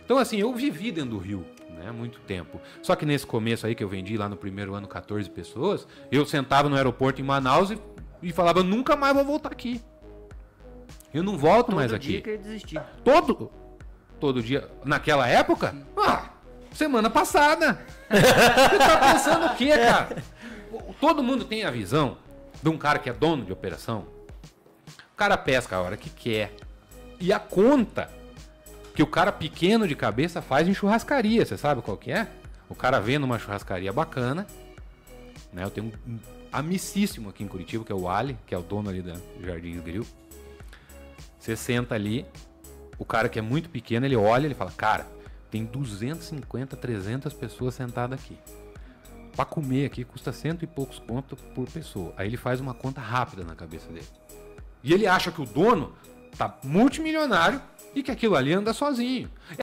Então, assim, eu vivi dentro do Rio, né, muito tempo. Só que nesse começo aí que eu vendi lá no primeiro ano 14 pessoas, eu sentava no aeroporto em Manaus e falava, nunca mais vou voltar aqui. Eu não volto mais aqui. Todo dia que eu desistir. Todo dia. Naquela época? Semana passada. Você tá pensando o quê, cara? Todo mundo tem a visão de um cara que é dono de operação. O cara pesca a hora que quer. E a conta que o cara pequeno de cabeça faz em churrascaria. Você sabe qual que é? O cara vê numa churrascaria bacana. Né? Eu tenho um amicíssimo aqui em Curitiba, que é o Ali, que é o dono ali da Jardins Grill. Você senta ali, o cara que é muito pequeno, ele olha, ele fala, cara, tem 250, 300 pessoas sentadas aqui. Pra comer aqui custa 100 e poucos conto por pessoa. Aí ele faz uma conta rápida na cabeça dele. E ele acha que o dono tá multimilionário e que aquilo ali anda sozinho.